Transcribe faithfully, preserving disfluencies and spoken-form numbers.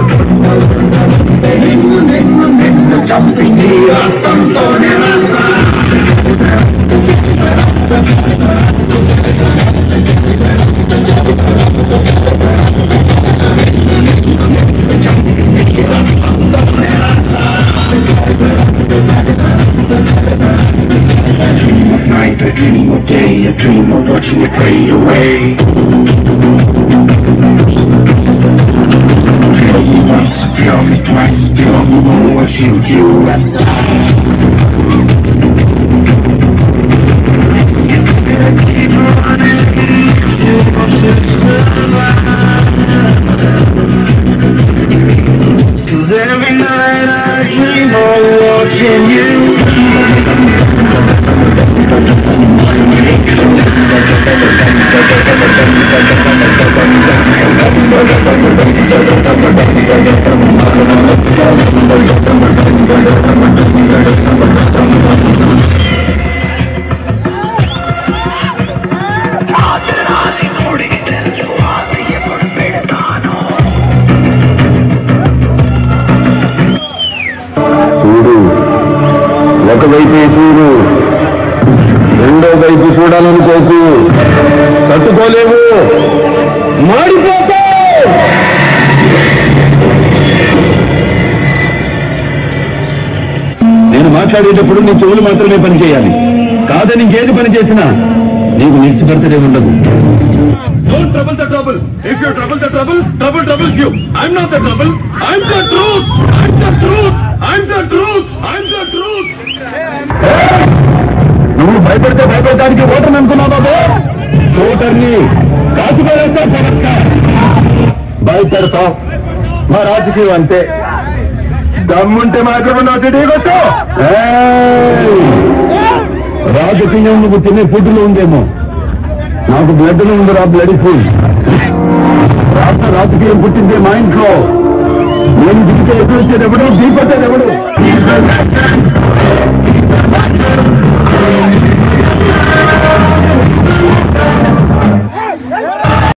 చంపింది రక్తంతోనే night, a dream of day, a dream of watching it fade away. Feel me once, feel me twice, feel me more, shoot you aside. Keep running, still want to survive. 'Cause every night I dream of watching you. చూడు ఒకవైపే చూడు రెండో వైపు చూడాలనుకోకు తట్టుకోలేవు మాడిపోతావు. నేను మాట్లాడేటప్పుడు నీ చెవులు మాత్రమే పని చేయాలి, కాదని ఇంకేది పని చేసినా నీకు నిశ్చిపరచడే ఉండదు. Don't trouble the trouble. If you trouble the trouble, trouble troubles you. I'm not the trouble. I'm the truth. I'm the truth. I'm the truth. I'm the truth. నువ్వు భయపడితే భయపడటానికి ఓటర్ని అనుకున్నావు బాబు. ఓటర్ని కాచుకోలేస్తావు పడక్క. భయపడతావు. మా రాజకీయం అంతే. దమ్ముంటే మాత్రమే నా సిటీ కొట్టు. రాజకీయం నువ్వు తినే ఫుడ్ లో ఉందేమో, నాకు బ్లడ్ లో ఉందిరా బ్లడ్ ఫుడ్. రాష్ట్ర రాజకీయం పుట్టిందే మా ఇంట్లో. నేను దిగితే ఎదురు వచ్చేది ఎవడు, ఢీ కొట్టేది ఎవడు.